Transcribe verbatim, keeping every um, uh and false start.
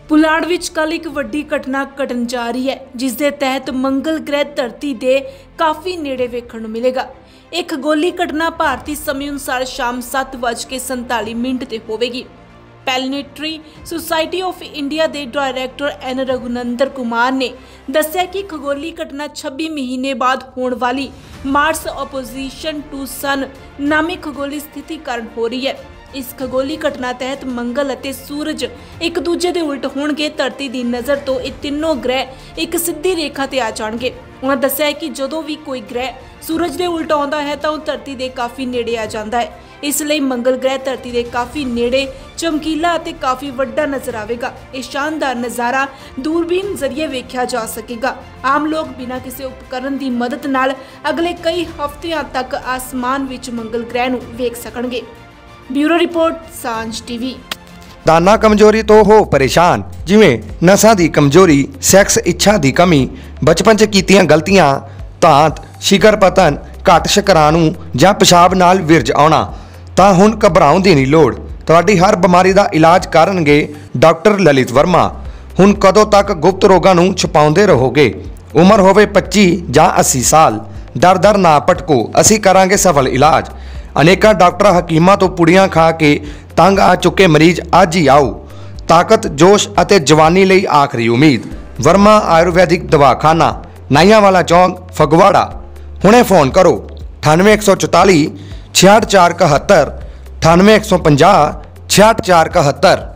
ਪੁਲਾੜ ਵਿੱਚ ਕੱਲ ਇੱਕ ਵੱਡੀ ਘਟਨਾ ਘਟਣ ਜਾ ਰਹੀ ਹੈ, ਜਿਸ ਦੇ ਤਹਿਤ ਮੰਗਲ ਗ੍ਰਹਿ ਧਰਤੀ ਦੇ ਕਾਫੀ ਨੇੜੇ ਵੇਖਣ ਨੂੰ ਮਿਲੇਗਾ। ਇਹ ਖਗੋਲੀ ਘਟਨਾ ਭਾਰਤੀ ਸਮੇਂ ਅਨੁਸਾਰ ਸ਼ਾਮ ਸੱਤ ਵੱਜ ਕੇ ਸੰਤਾਲੀ ਮਿੰਟ ਤੇ ਹੋਵੇਗੀ। ਪੈਲਨੇਟਰੀ ਸੁਸਾਇਟੀ ਆਫ ਇੰਡੀਆ ਦੇ ਡਾਇਰੈਕਟਰ ਐਨ ਰਘੁਨੰਦਰ ਕੁਮਾਰ ਨੇ ਦੱਸਿਆ ਕਿ ਖਗੋਲੀ ਘਟਨਾ ਛੱਬੀ ਮਹੀਨੇ ਬਾਅਦ ਹੋਣ ਵਾਲੀ ਮਾਰਸ ਆਪੋਜੀਸ਼ਨ ਟੂ ਸਨ ਨਾਮੀ ਖਗੋਲੀ ਸਥਿਤੀ ਕਾਰਨ ਹੋ ਰਹੀ ਹੈ। इस खगोली घटना तहत मंगल और सूरज एक दूजे के उल्ट होणगे। धरती की नज़र तो ये तीनों ग्रह एक सीधी रेखा ते आ जाएंगे। उन्होंने दस्सिया है कि जदों भी कोई ग्रह सूरज के उल्ट आता है तो धरती के काफ़ी नेड़े आ जाता है। इसलिए मंगल ग्रह धरती के काफ़ी नेड़े चमकीला और काफ़ी वड्डा नज़र आएगा। ये शानदार नज़ारा दूरबीन जरिए वेख्या जा सकेगा। आम लोग बिना किसी उपकरण की मदद नाल अगले कई हफ्तियां तक आसमान विच मंगल ग्रह नूं वेख सकणगे। Bureau report Sanjh TV. दाना कमजोरी तो हो परेशान, जिवें नसां दी कमजोरी, सैक्स इच्छा दी कमी, बचपन च कीतियां गलतियां, धांत शिकर पतन, घट शुक्राणु जां पेशाब नाल विरज आउणा, तां हुण घबराउण दी नहीं लोड़। तुहाडी हर बीमारी दा इलाज करनगे डॉक्टर ललित वर्मा। हुण कदों तक गुप्त रोगां नूं छुपाउंदे रहोगे? उम्र होवे पच्ची जां अस्सी साल, डर डर ना भटको, असीं करांगे सफल इलाज। अनेका डॉक्टर हकीमां तो पुड़ियां खा के तंग आ चुके मरीज अज ही आओ। ताकत जोश अते जवानी लई आखरी उम्मीद। वर्मा आयुर्वैदिक दवाखाना, नाइयां वाला चौंक, फगवाड़ा। हुणे फोन करो अठानवे एक सौ चौताली छियाठ चार इकहत्तर, अठानवे एक सौ पंजाह छियाठ चार इकहत्तर।